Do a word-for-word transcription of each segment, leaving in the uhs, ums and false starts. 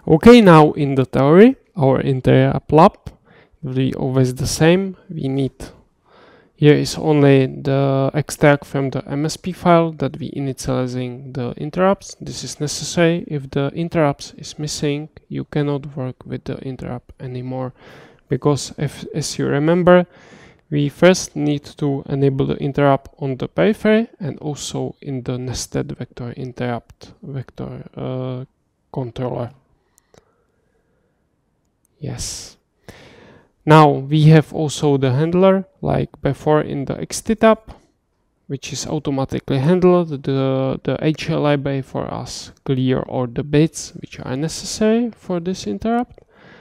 Okay, now in the theory, our interrupt lab will be always the same. We need, here is only the extract from the M S P file that we initializing the interrupts. This is necessary. If the interrupts is missing, you cannot work with the interrupt anymore, because if, as you remember, we first need to enable the interrupt on the periphery and also in the nested vector interrupt vector uh, controller. Yes. Now we have also the handler like before in the X T tab, which is automatically handled the, the H L library for us, clear all the bits which are necessary for this interrupt.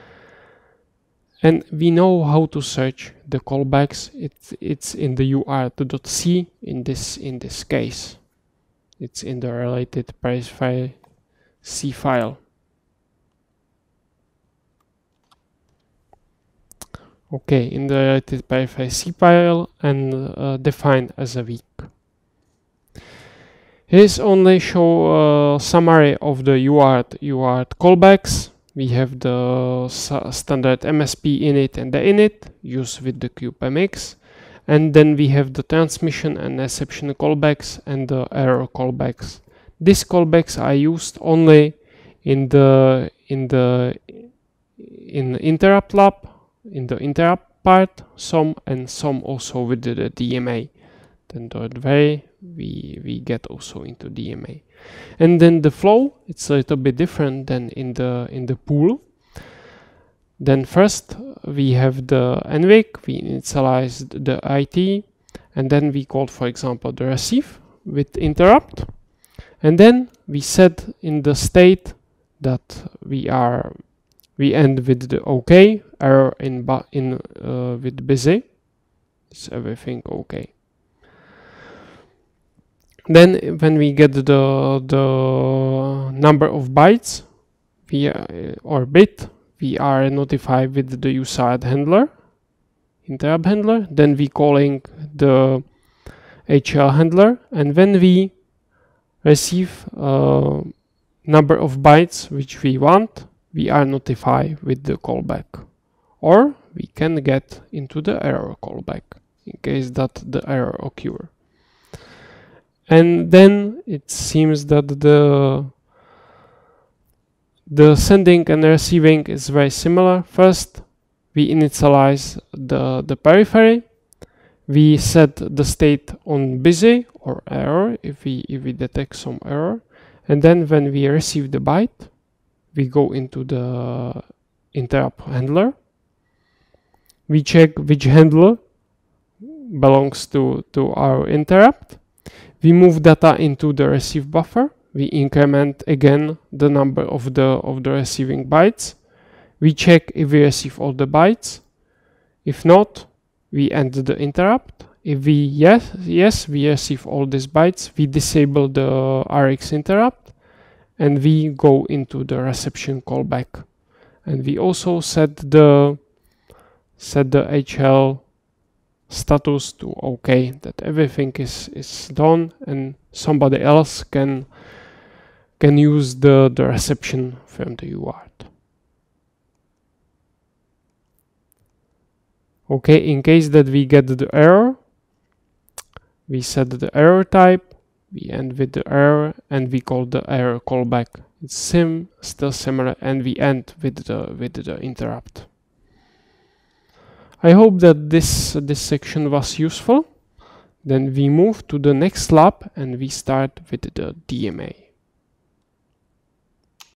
And we know how to search the callbacks. It's it's in the U A R T.c in this in this case. It's in the related periphery C file. Okay, in the related periphery C file and uh, defined as a weak. Here's only show a summary of the U A R T U A R T callbacks. We have the standard M S P init and the init used with the CubeMX, and then we have the transmission and reception callbacks and the error callbacks. These callbacks are used only in the in the in the interrupt lab, in the interrupt part, some and some also with the, the D M A. Then the way we we get also into D M A. And then the flow, it's a little bit different than in the in the pool. Then first we have the N V I C, we initialize the I T, and then we call, for example, the receive with interrupt, and then we set in the state that we are we end with the OK, error in in uh, with busy. Is everything okay? Then when we get the the number of bytes we uh, or bit, we are notified with the U S A R T handler, interrupt handler. Then we calling the H L handler, and when we receive uh, number of bytes which we want, we are notified with the callback, or we can get into the error callback in case that the error occur. And then it seems that the the sending and receiving is very similar. First, we initialize the, the periphery. We set the state on busy or error if we if we detect some error. And then when we receive the byte, we go into the interrupt handler. We check which handler belongs to, to our interrupt. We move data into the receive buffer. We increment again the number of the of the receiving bytes. We check if we receive all the bytes. If not, we end the interrupt. If we yes yes we receive all these bytes, we disable the R X interrupt, and we go into the reception callback. And we also set the set the H L status to OK, that everything is is done and somebody else can can use the the reception from the U A R T. Okay, in case that we get the error, we set the error type, we end with the error, and we call the error callback. It's sim still similar, and we end with the with the interrupt. I hope that this, uh, this section was useful. Then we move to the next lab and we start with the D M A.